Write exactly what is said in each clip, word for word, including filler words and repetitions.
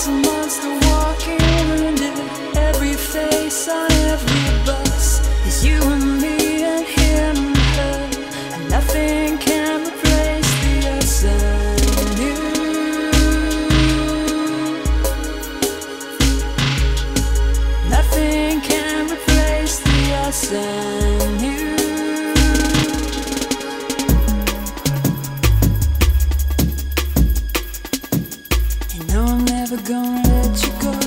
Out amongst the walking wounded, every face on every bus is you and me and him and her, and nothing can replace the us and you. Nothing can replace the us and you. You know I'm never gonna let you go,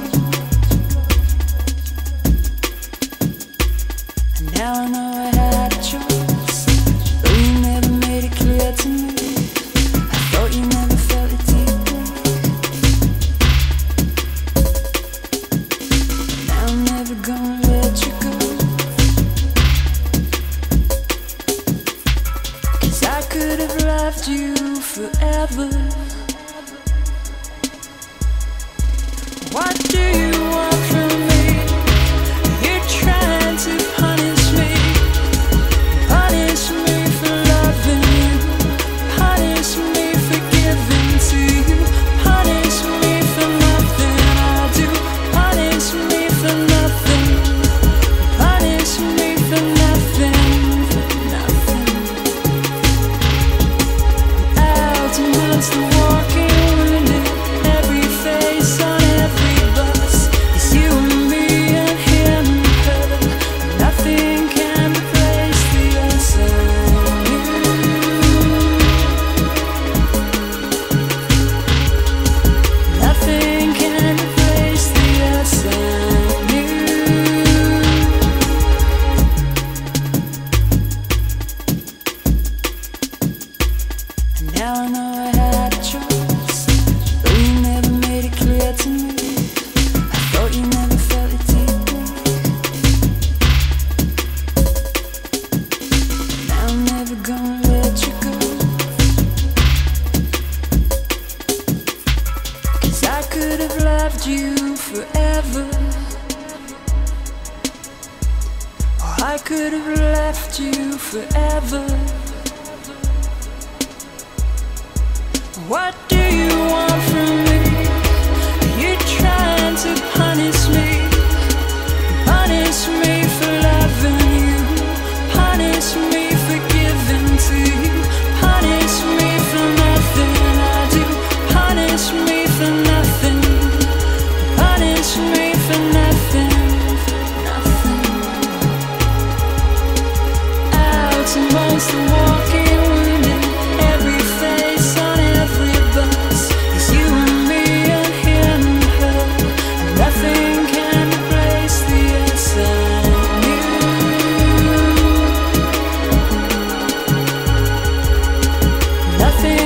and now I know I had a choice, but you never made it clear to me. I thought you never felt it deeply. Now I'm never gonna let you go, 'cause I could have loved you forever. What do you want from me? You're trying to punish me, punish me for loving you, punish me for giving to you, punish me for nothing I do, punish me for nothing, punish me for nothing, for nothing. Out amongst the walking wounded, every face on every bus is you and me and him and her. Nothing can replace the us and you. Nothing can replace the us and you. And now I know I had a choice, but you never made it clear to me. I thought you never felt it deeply. Now I'm never gonna let you go, 'cause I could have loved you forever, or I could have left you forever. What do you want from me? You're trying to punish me, punish me for loving you, punish me for giving to you, punish me for nothing I do, punish me for nothing, punish me for nothing, for nothing. Out amongst the walking wounded, every face on every bus is you and me and him and her, and nothing can replace the us and you. Nothing